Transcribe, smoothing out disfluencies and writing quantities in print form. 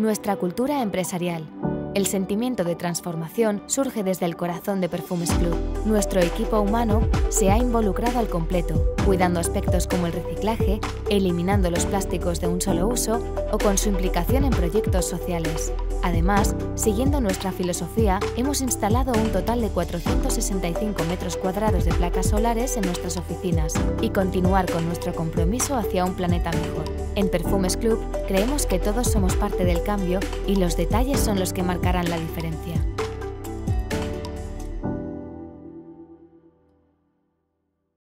Nuestra cultura empresarial. El sentimiento de transformación surge desde el corazón de Perfumes Club. Nuestro equipo humano se ha involucrado al completo, cuidando aspectos como el reciclaje, eliminando los plásticos de un solo uso o con su implicación en proyectos sociales. Además, siguiendo nuestra filosofía, hemos instalado un total de 465 metros cuadrados de placas solares en nuestras oficinas y continuar con nuestro compromiso hacia un planeta mejor. En Perfumes Club creemos que todos somos parte del cambio y los detalles son los que marcarán la diferencia.